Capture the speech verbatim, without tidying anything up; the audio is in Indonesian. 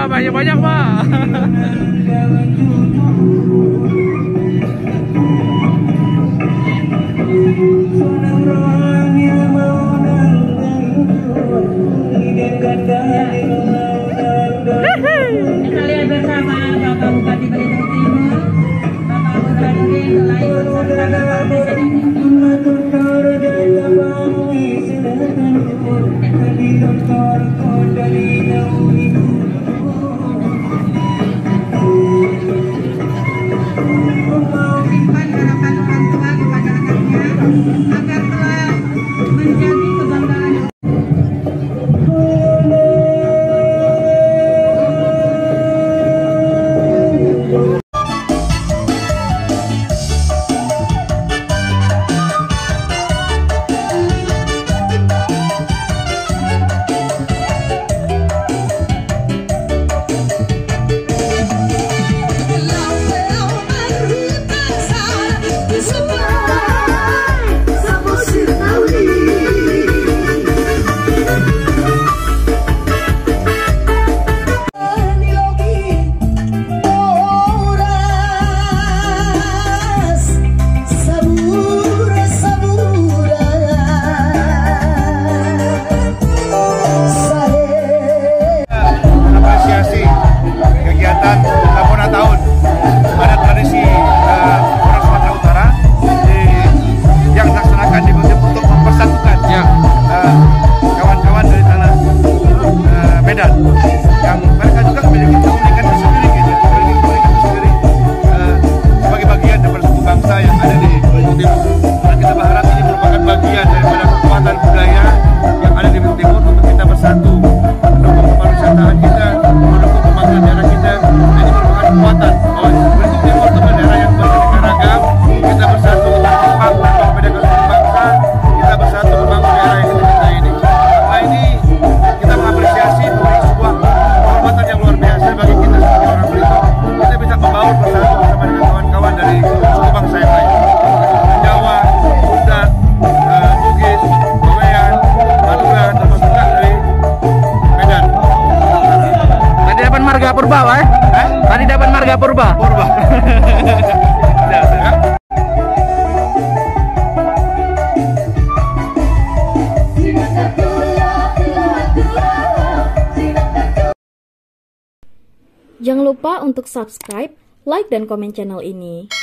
banyak-banyak, Pak. Kita lihat bersama Bapak Bupati Belitung Timur, Bapak Burhanuddin Tolayu serta Bapak Presiden. Simpan harapan orang tua kepada anaknya agar telah menjadi kebanggaan. Yang mereka juga memiliki keunikan tersendiri, gitu, memiliki keunikan tersendiri uh, sebagai bagian dari suku bangsa yang ada di Belitung Timur. Dan kita berharap ini merupakan bagian daripada kekuatan budaya yang ada di Belitung Timur untuk kita bersatu, mendukung kepariwisataan kita, mendukung pembangunan daerah kita. Dan ini merupakan kekuatan bahwa Belitung Timur itu daerah yang beraneka ragam. Kita bersatu untuk membangun dan membedakan suku bangsa. Kita bersatu membangun daerah yang kita cintai ini. Nah ini kita mengapresiasi sebuah kehormatan yang luar biasa bagi kita sebagai orang Belitung. Kita bisa membaur bersatu bersama dengan kawan-kawan dari suku bangsa yang lain, Jawa, Sunda, uh, Bugis, Bawean, Madura, termasuk juga dari Medan. Tadi dapat marga purba, Pak? Eh? Tadi dapat marga purba. Purba. Ya, ya. Jangan lupa untuk subscribe, like, dan komen channel ini.